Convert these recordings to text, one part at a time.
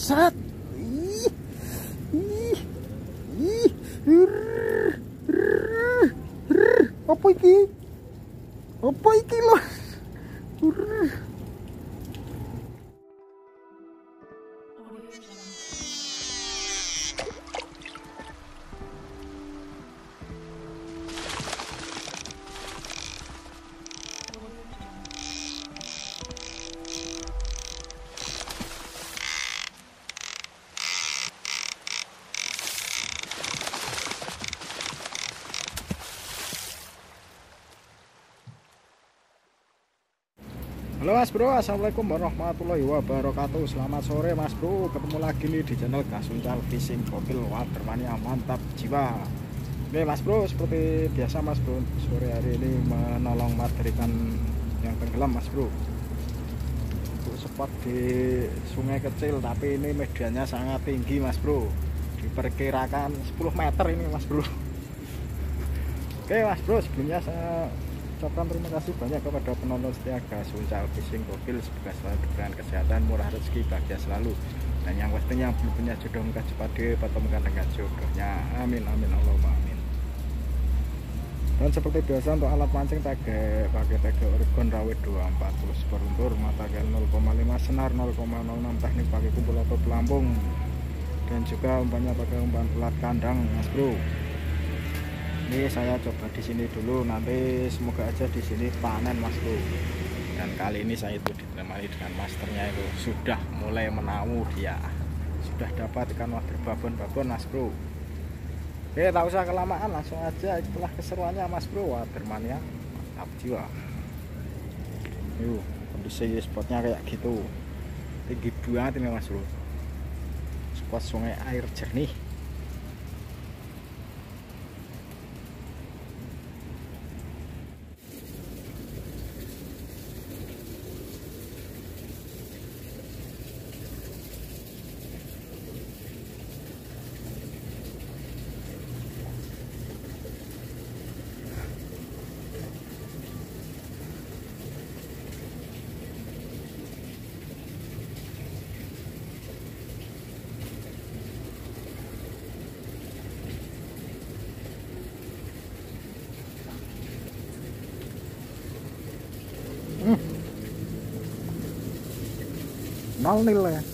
Set. Ih. Ih. Ih. Apa iki? Apa iki lho? Halo Mas Bro, assalamualaikum warahmatullahi wabarakatuh. Selamat sore Mas Bro, ketemu lagi nih di channel Gasuncal Fishing Gokil Watermania mantap jiwa. Oke Mas Bro, seperti biasa Mas Bro, sore hari ini menolong materi ikan yang tenggelam Mas Bro. Untuk spot di sungai kecil, tapi ini medianya sangat tinggi Mas Bro, diperkirakan 10 meter ini Mas Bro. Oke Mas Bro, sebelumnya saya ucapkan terima kasih banyak kepada penonton setia Gasuncal Fishing Gokil. Semoga selalu diberikan kesehatan, murah rezeki, bahagia selalu. Dan yang pastinya yang belum punya jodoh, muka cepat dipertemukan dengan jodohnya. Amin amin Allahumma amin. Dan seperti biasa untuk alat pancing pakai tege Oregon rawit 240 sport untur, mata gel 0,5, senar 0,06, teknik pakai kumpul atau pelampung, dan juga umpannya pakai umpan pelat kandang Mas Bro. Ini saya coba di sini dulu, nanti semoga aja di sini panen Mas Bro. Dan kali ini saya itu ditemani dengan masternya, itu sudah mulai menamu dia. Sudah dapat ikan wader babon Mas Bro. Oke, tak usah kelamaan, langsung aja itulah keseruannya Mas Bro. Watermania mantap jiwa. Yuk, kondisi spotnya kayak gitu. Tinggi banget ini Mas Bro. Spot sungai air jernih. Nol nil ya.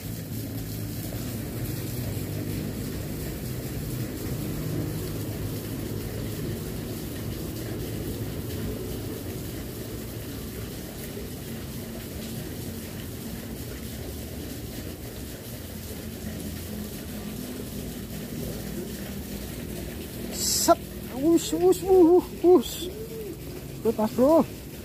Set, us. Good Mas Bro.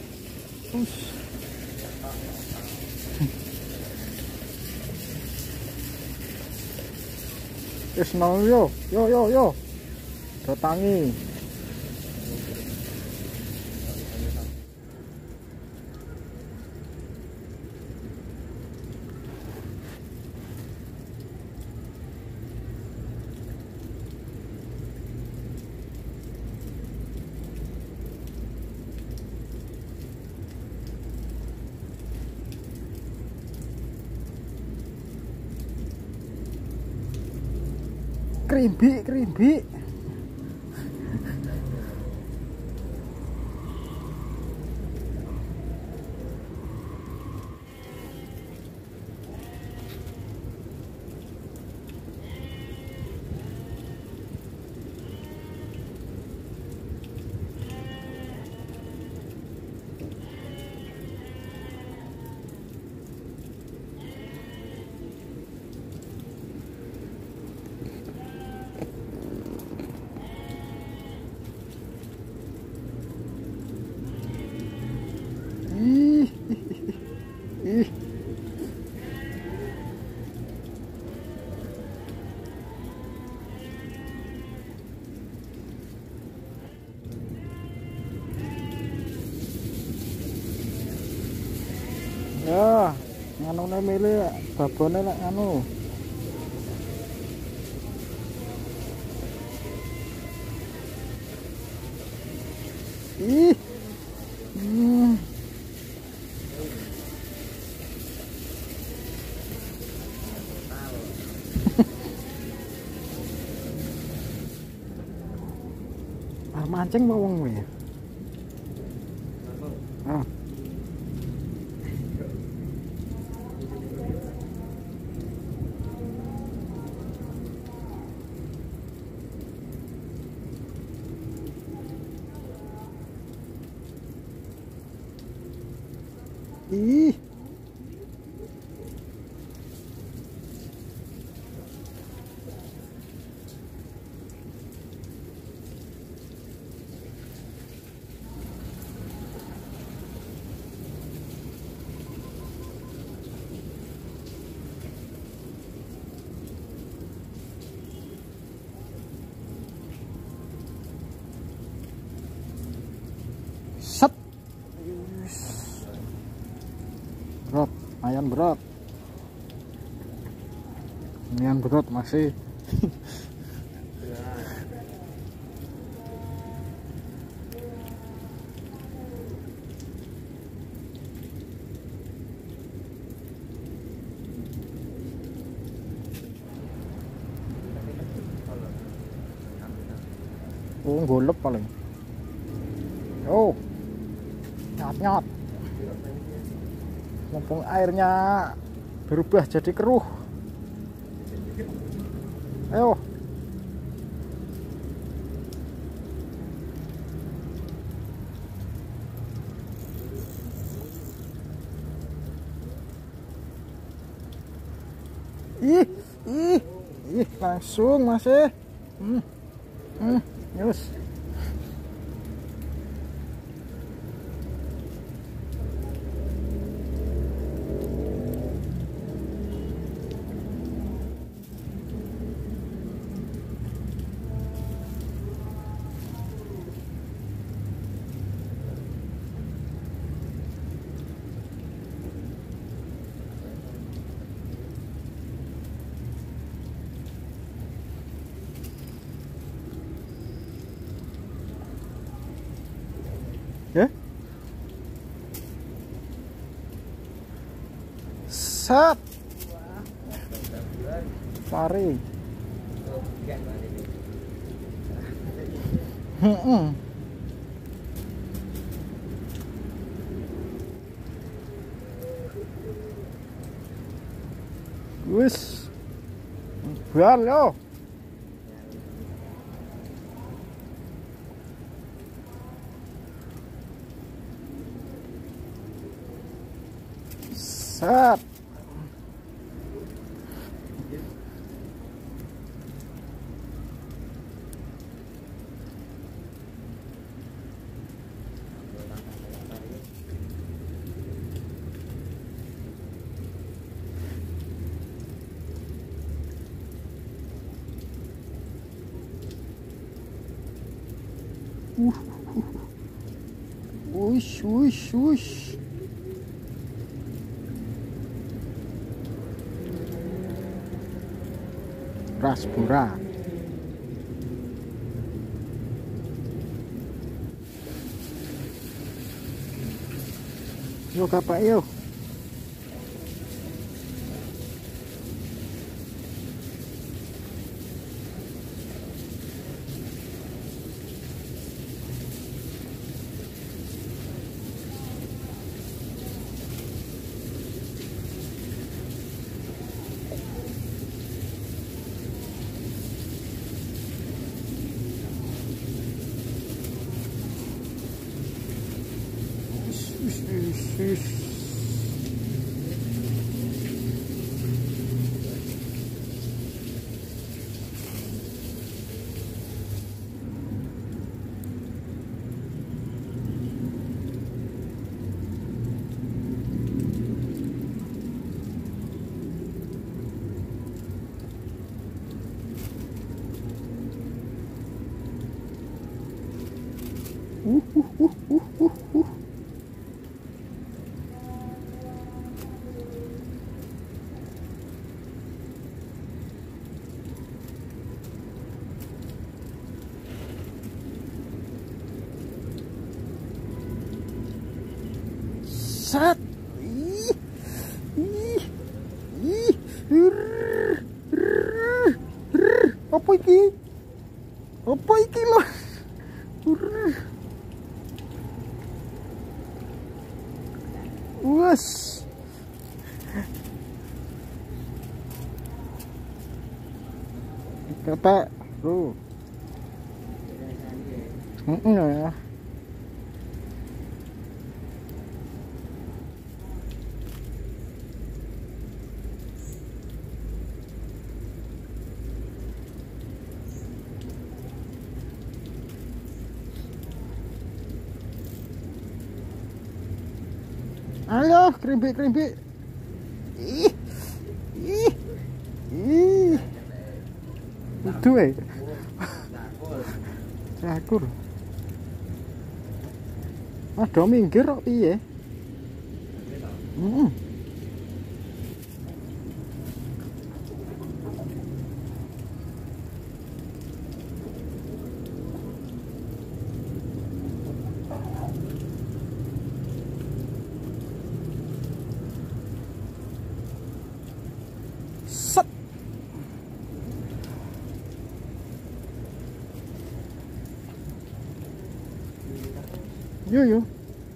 Wis nol yo. Datangi. Kerimbi. Ya, nganune milih babone lek anu. Ih. mancing mau wong ya. Ah. Ih. Set. Berat, lumayan berat. Lumayan berat masih. Oh, golep paling. Oh, nyat-nyat. Mumpung airnya berubah jadi keruh. Ayo. Ih, langsung masih. Yus. Ya. Set. Mari. Wis. Halo. Set. Wush, wush, wush. Raspura. Yuk apa yuk. Sat. Apa iki? Apa iki, Mas? Wes. Ketek, bro. Ya. Ayo, krimbik. Ih. Ih. Ih. Itu cakur. Ada minggir kok piye? Set. Yo.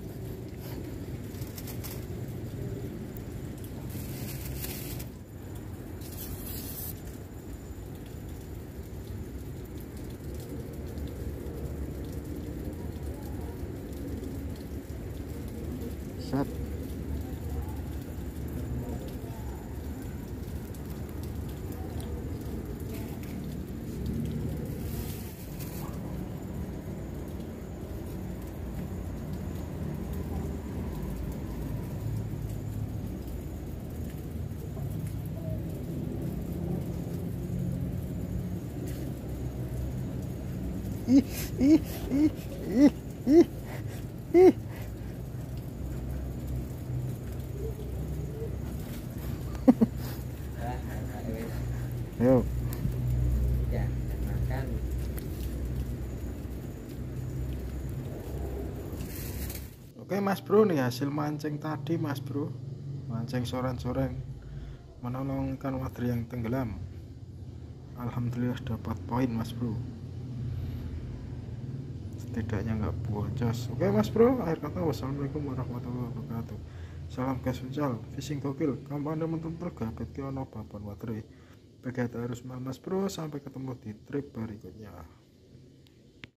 Set. Ih. Yo. Ya, makan. Oke Mas Bro, nih hasil mancing tadi Mas Bro. Mancing soren-soren menolong ikan wader yang tenggelam. Alhamdulillah dapat poin Mas Bro. Setidaknya nggak boncos. Oke Mas Bro, akhir kata wassalamualaikum warahmatullahi wabarakatuh. Salam gasuncal fishing gokil. Kampanye menentu gabet ki ono babon wader. Begitu harus Mas Bro, sampai ketemu di trip berikutnya.